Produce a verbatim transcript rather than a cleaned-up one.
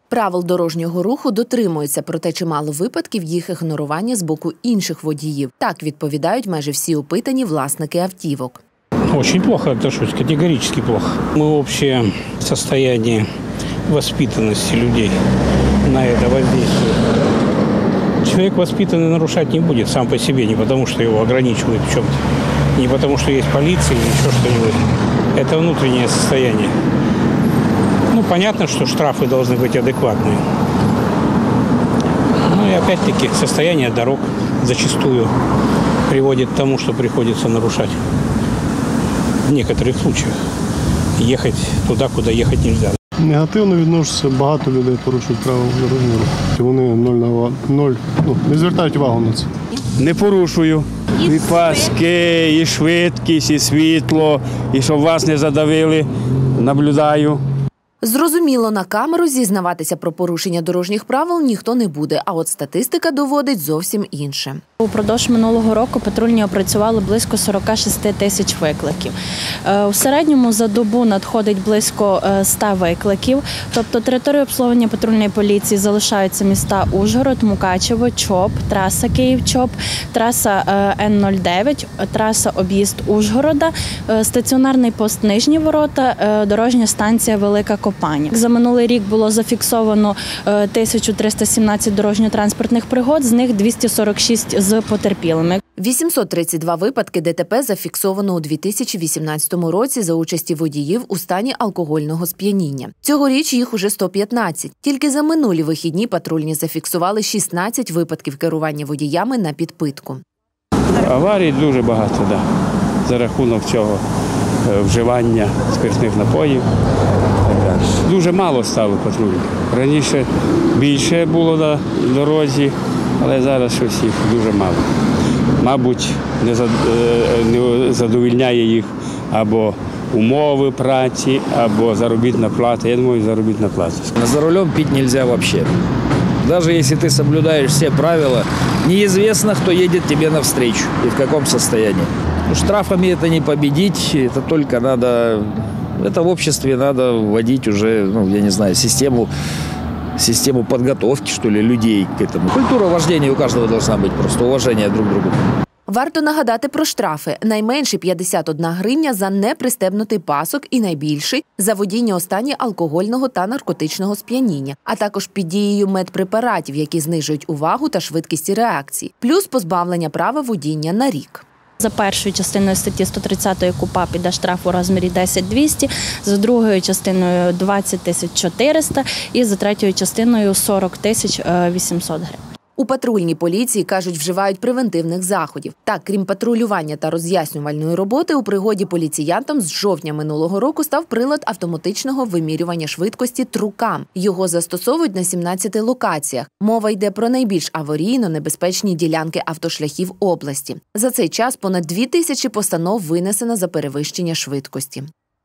Правил дорожнього руху дотримуються, проте чимало випадків їх ігнорування з боку інших водіїв. Так відповідають майже всі опитані власники автівок. Очень плохо отношусь, категорически плохо. Мы общее состояние воспитанности людей на это воздействует. Человек воспитанный нарушать не будет сам по себе, не потому что его ограничивают в чем-то, не потому что есть полиция или еще что-нибудь. Это внутреннее состояние. Ну, понятно, что штрафы должны быть адекватные. Ну и опять-таки состояние дорог зачастую приводит к тому, что приходится нарушать. В некоторых случаях ехать туда, куда ехать нельзя. Негативно відношуся, багато людей порушують правила дорожнього руху. Вони ноль на ноль, ну, не звертають увагу на це. Не порушую. І паски, і швидкість, і світло, і щоб вас не задавили, наблюдаю. Зрозуміло, на камеру зізнаватися про порушення дорожніх правил ніхто не буде, а от статистика доводить зовсім інше. Упродовж минулого року патрульні опрацювали близько сорок шість тисяч викликів. У середньому за добу надходить близько ста викликів, тобто територію обслуговування патрульної поліції залишаються міста Ужгород, Мукачево, Чоп, траса Київ-Чоп, траса Н нуль дев'ять, траса об'їзд Ужгорода, стаціонарний пост Нижні Ворота, дорожня станція Велика Копані. За минулий рік було зафіксовано тисячу триста сімнадцять дорожньо-транспортних пригод, з них двісті сорок шість з потерпілими. вісімсот тридцять два випадки ДТП зафіксовано у дві тисячі вісімнадцятому році за участі водіїв у стані алкогольного сп'яніння. Цьогоріч їх уже сто п'ятнадцять. Тільки за минулі вихідні патрульні зафіксували шістнадцять випадків керування водіями на підпитку. Аварій дуже багато, да, за рахунок цього вживання спиртних напоїв. Дуже мало стало патрулів. Раніше більше було на дорозі, але зараз щось їх дуже мало. Мабуть, не задовольняє їх або умови праці, або заробітна плата. Я думаю, заробітна плата. За рулем пить нельзя вообще. Даже если ты соблюдаешь все правила, неизвестно, кто едет тебе навстречу и в каком состоянии. Штрафами это не победить, это только надо, это в обществе надо вводить уже, ну, я не знаю, систему, систему подготовки, что ли, людей к этому. Культура вождения у каждого должна быть, просто уважение друг к другу. Варто нагадати про штрафи. Найменший – п'ятдесят одна гривня за непристебнутий пасок і найбільший – за водіння у стані алкогольного та наркотичного сп'яніння, а також під дією медпрепаратів, які знижують увагу та швидкість реакції, плюс позбавлення права водіння на рік. За першою частиною статті сто тридцять КУПАП іде штраф у розмірі десять двісті, за другою частиною двадцять тисяч чотириста і за третьою частиною сорок тисяч вісімсот гривень. У патрульній поліції, кажуть, вживають превентивних заходів. Так, крім патрулювання та роз'яснювальної роботи, у пригоді поліціянтам з жовтня минулого року став прилад автоматичного вимірювання швидкості «Трукам». Його застосовують на сімнадцяти локаціях. Мова йде про найбільш аварійно-небезпечні ділянки автошляхів області. За цей час понад дві тисячі постанов винесено за перевищення швидкості.